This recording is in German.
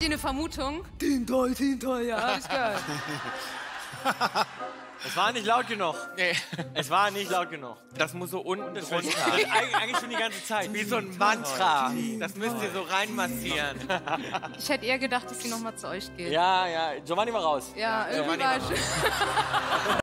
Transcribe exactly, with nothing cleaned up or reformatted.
ihr eine Vermutung? Tintoy, Tintoy, ja, hab ich gehört. Es war nicht laut genug. Nee. Es war nicht laut genug. Das muss so unten drunter. Eig eigentlich schon die ganze Zeit. Wie so ein Mantra. Das müsst ihr so reinmassieren. Ich hätte eher gedacht, dass sie noch mal zu euch geht. Ja, ja. Giovanni mal raus. Ja, irgendwie war ich...